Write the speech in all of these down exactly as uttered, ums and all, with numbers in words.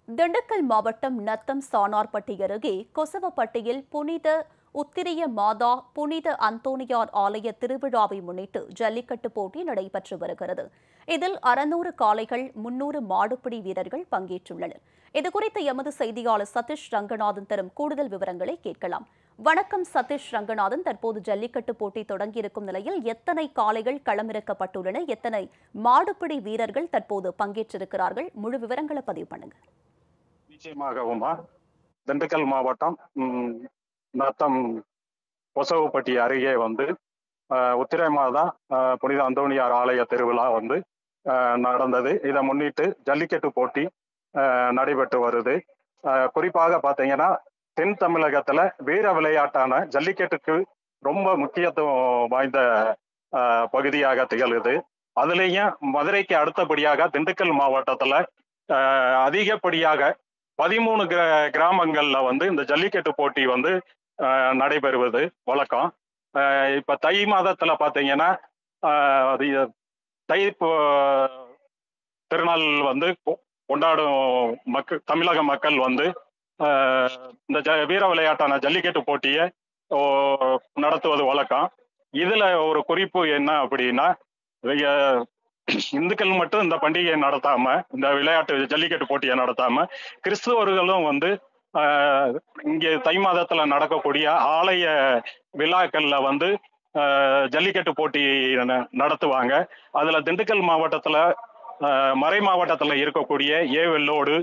திண்டுக்கல் மாவட்டம் நத்தம் சானார்பட்டி அருகே கொசவப்பட்டியில் புனித உத்திரிய மாதா புனித அந்தோணியார் ஆலய திருவிழாவை முன்னிட்டு ஜல்லிக்கட்டு போட்டி நடைபெற்று வருகிறது. இதில் அறுநூறு காளைகள், முன்னூறு மாடுபிடி வீரர்கள் பங்கேற்றுள்ளனர். இதுகுறித்து எமது செய்தியாளர் சதீஷ் ரங்கநாதன் தரும் கூடுதல் விவரங்களை கேட்கலாம். வணக்கம் சதீஷ் ரங்கநாதன். தற்போது ஜல்லிக்கட்டு போட்டி தொடங்கியிருக்கும் நிலையில் எத்தனை காளைகள் களமிறக்கப்பட்டுள்ளன, எத்தனை மாடுபிடி வீரர்கள் தற்போது பங்கேற்றிருக்கிறார்கள்? முழு விவரங்களை பதிவு பண்ணுங்க. நிச்சயமாகவுமா திண்டுக்கல் மாவட்டம் நத்தம் கொசவப்பட்டி அருகே வந்து உத்திரை மாதா புனித அந்தோணியார் ஆலய திருவிழா வந்து நடந்தது. இதை முன்னிட்டு ஜல்லிக்கட்டு போட்டி நடைபெற்று வருது. குறிப்பாக பார்த்தீங்கன்னா தென் தமிழகத்துல வீர விளையாட்டான ஜல்லிக்கட்டுக்கு ரொம்ப முக்கியத்துவம் வாய்ந்த பகுதியாக திகழுது. அதுலேயும் மதுரைக்கு அடுத்தபடியாக திண்டுக்கல் மாவட்டத்துல அதிகப்படியாக பதிமூணு கிர கிராமங்கள்ல வந்து இந்த ஜல்லிக்கட்டு போட்டி வந்து நடைபெறுவது வழக்கம். இப்ப தை மாதத்துல பாத்தீங்கன்னா தை திருநாள் வந்து கொண்டாடும் மக்கள் தமிழக மக்கள் வந்து இந்த ஜ வீர விளையாட்டான ஜல்லிக்கட்டு போட்டியை நடத்துவது வழக்கம். இதுல ஒரு குறிப்பு என்ன அப்படின்னா, இந்துக்கள் மட்டும் இந்த பண்டிகையை நடத்தாம, இந்த விளையாட்டு ஜல்லிக்கட்டு போட்டியை நடத்தாம கிறிஸ்துவர்களும் வந்து இங்கே தை மாதத்துல நடக்கக்கூடிய ஆலய விழாக்கள்ல வந்து ஜல்லிக்கட்டு போட்டி நடத்துவாங்க. அதுல திண்டுக்கல் மாவட்டத்துல மறை மாவட்டத்துல இருக்கக்கூடிய ஏவெல்லோடு,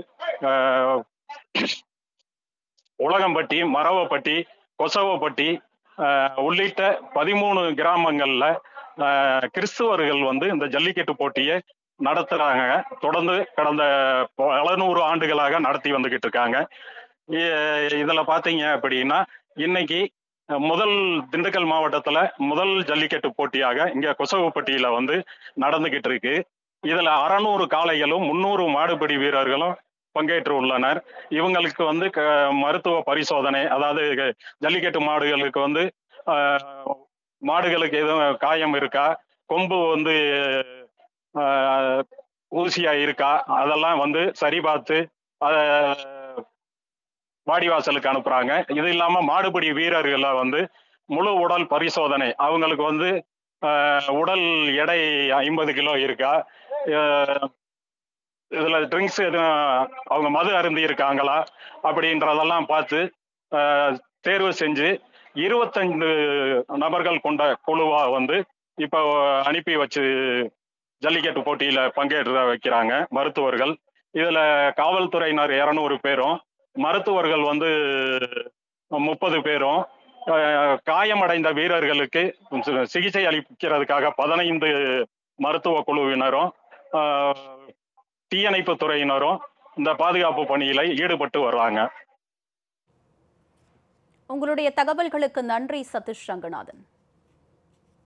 உலகம்பட்டி, மரவப்பட்டி, கொசவப்பட்டி உள்ளிட்ட பதிமூணு கிராமங்கள்ல கிறிஸ்துவர்கள் வந்து இந்த ஜல்லிக்கட்டு போட்டியை நடத்துறாங்க. தொடர்ந்து கடந்த பல நூறு ஆண்டுகளாக நடத்தி வந்துகிட்டு இருக்காங்க. இதுல பாத்தீங்க அப்படின்னா இன்னைக்கு முதல் திண்டுக்கல் மாவட்டத்துல முதல் ஜல்லிக்கட்டு போட்டியாக இங்க கொசவப்பட்டியில வந்து நடந்துகிட்டு இருக்கு. இதுல அறுநூறு காளைகளும் முன்னூறு மாடுபிடி வீரர்களும் பங்கேற்று உள்ளனர். இவங்களுக்கு வந்து மருத்துவ பரிசோதனை, அதாவது ஜல்லிக்கட்டு மாடுகளுக்கு வந்து மாடுகளுக்கு எதுவும் காயம் இருக்கா, கொம்பு வந்து ஊசியா இருக்கா, அதெல்லாம் வந்து சரி பார்த்து அதை வாடிவாசலுக்கு அனுப்புறாங்க. இது இல்லாம மாடுபிடி வீரர்களை வந்து முழு உடல் பரிசோதனை, அவங்களுக்கு வந்து உடல் எடை ஐம்பது கிலோ இருக்கா, இதுல ட்ரிங்க்ஸ் எதுவும் அவங்க மது அருந்தி இருக்காங்களா அப்படின்றதெல்லாம் பார்த்து தேர்வு செஞ்சு இருபத்தைந்து நபர்கள் கொண்ட குழுவா வந்து இப்போ அனுப்பி வச்சு ஜல்லிக்கட்டு போட்டியில பங்கேற்ற வைக்கிறாங்க மருத்துவர்கள். இதுல காவல்துறையினர் இருநூறு பேரும், மருத்துவர்கள் வந்து முப்பது பேரும், காயமடைந்த வீரர்களுக்கு சிகிச்சை அளிக்கிறதுக்காக பதினைந்து மருத்துவ குழுவினரும் தீயணைப்பு துறையினரும் இந்த பாதுகாப்பு பணியில ஈடுபட்டு வர்றாங்க. உங்களுடைய தகவல்களுக்கு நன்றி சதீஷ் ரங்கநாதன்.